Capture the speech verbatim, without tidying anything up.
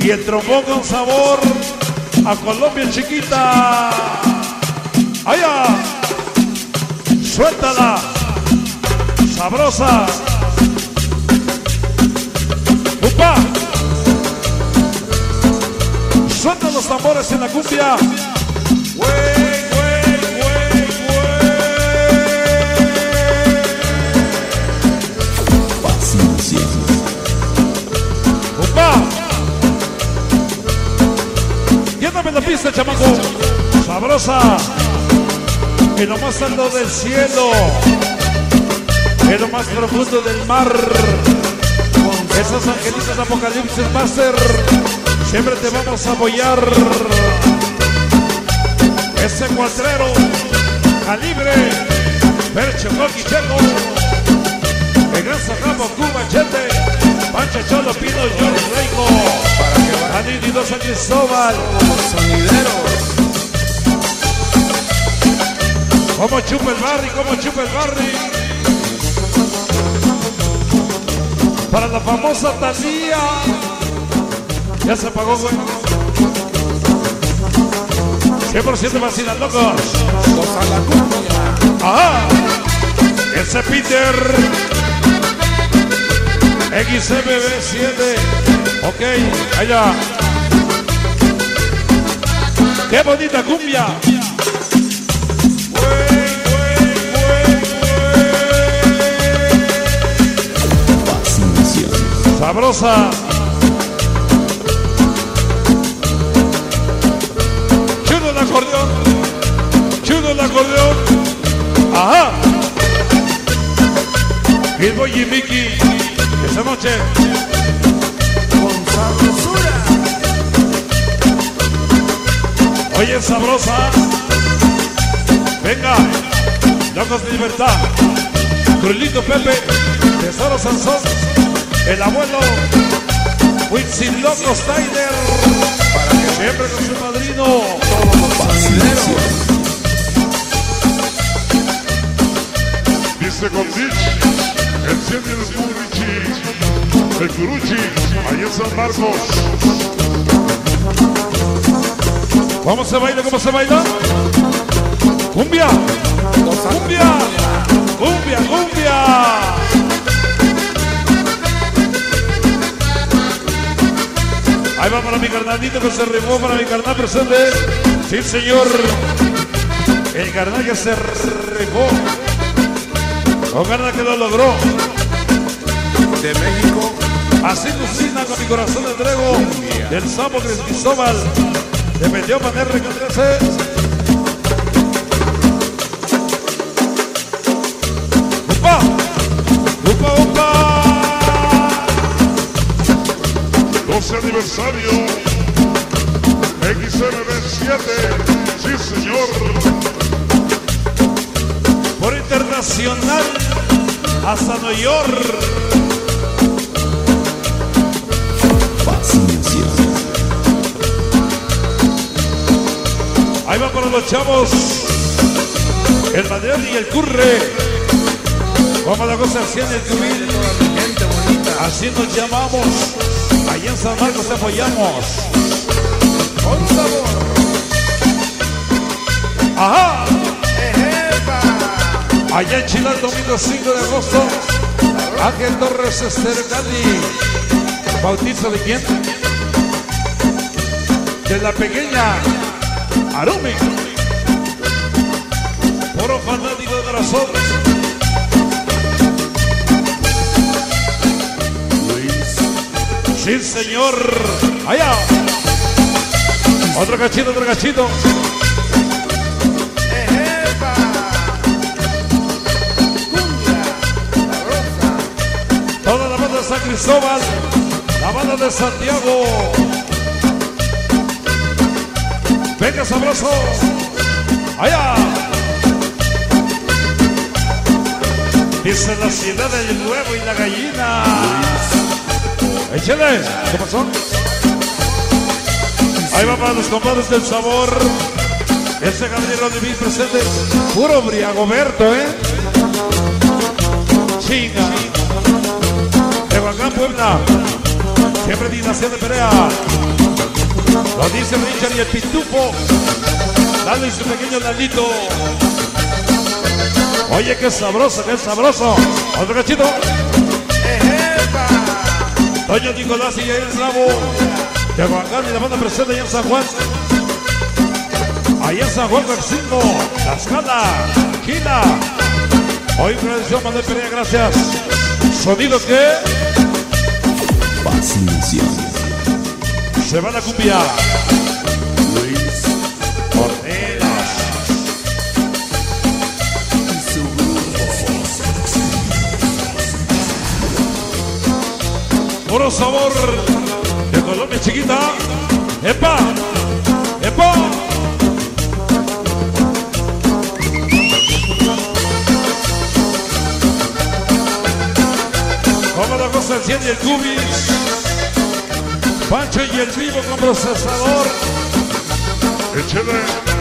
Y el trombón con sabor a Colombia chiquita. ¡Allá! Suéltala. Sabrosa. ¡Upa! Suelta los tambores en la cumbia. ¡Wey, wey, wey, wey! Paciencia. ¡Upa! Lléname la pista, chamaco. Sabrosa. En lo más alto del cielo. En lo más profundo del mar. Esos angelitos de Apocalipsis Master. Siempre te vamos a apoyar. Ese cuatrero. Calibre. Percho, Coqui, Checo. El Gran Sacamo, Cuba, Chete. Pancho, Cholo, Pino, George, Reiko. Anini, Dos Años, Sobal. Sonideros. Como chupa el barri, como chupa el barri. Para la famosa Talía. Ya se apagó, güey. cien por ciento vacilan, locos. Goza la cumbia. Ajá. Ese Peter. X M B siete. Ok, allá. Qué bonita cumbia. Sabrosa. Chulo el acordeón. Chulo el acordeón. Ajá. Kid Boy y Mickey. Esa noche. Con sabrosura. Oye, sabrosa. Venga. Locos de libertad. Crulito Pepe. Tesoro Sansón. El abuelo Wixin Locos Tyler. Para que Siempre con su padrino. todos los sonideros. Dice con Ditch, enciende el Curuchi, el Curuchi, ahí en San Marcos. ¿Cómo se baila? ¿Cómo se baila? ¡Cumbia! Goza la ¡Cumbia! ¡Cumbia! ¡Cumbia! Ahí va para mi carnalito que se rifó, para mi carnal presente. Sí, señor. El carnal que se rifó. Un carnal que lo logró. De México. Así lucina con mi corazón de entrego. Del Sapo Cristóbal. Le metió para R K trece. ¡Upa! ¡Upa, upa! doce aniversario, X M B siete, sí señor. Por internacional hasta Nueva York. Paciencia. Ahí va para los chavos. El Madrid y el Curre. Como la cosa así en el cubil. Gente bonita. Así nos llamamos. Allá en San Marcos te apoyamos. Con sabor. Ajá. Ejepa. Allá en Chile el domingo cinco de agosto. Ángel Torres Estergali. ¿Bautizo de quién? De la pequeña Arumi. Puro fanático de corazón. Sí, señor. Allá. Otro cachito, otro cachito. Ejepa. Cumbia. La rosa. Toda la banda de San Cristóbal. La banda de Santiago. Venga, sabroso. Allá. Dice la ciudad del huevo y la gallina. Échale. ¿Qué pasó? Ahí va para los compadres del sabor. Ese Gabriel de mil presentes. Puro Briagoberto, ¿eh? Chinga. De Huacán, Puebla. Siempre Dinastía de Perea. Lo dice Richard y el Pitufo. Dale su pequeño Nalito. Oye, qué sabroso, qué sabroso. Otro cachito. ¡Ejepa! Toño Nicolás y Jair Bravo. De Aguacán y la banda presente allá en San Juan. Allá en San Juan del cinco. Tlaxcala. China. Hoy producción Manuel Perea, gracias. Sonido que Fascinación. se va la cumbia. Luis Ornelas. y su grupo. Puro sabor de Colombia chiquita. ¡Epa! ¡Epa! Como la cosa enciende el cubis. Pancho y el vivo con procesador. Échale.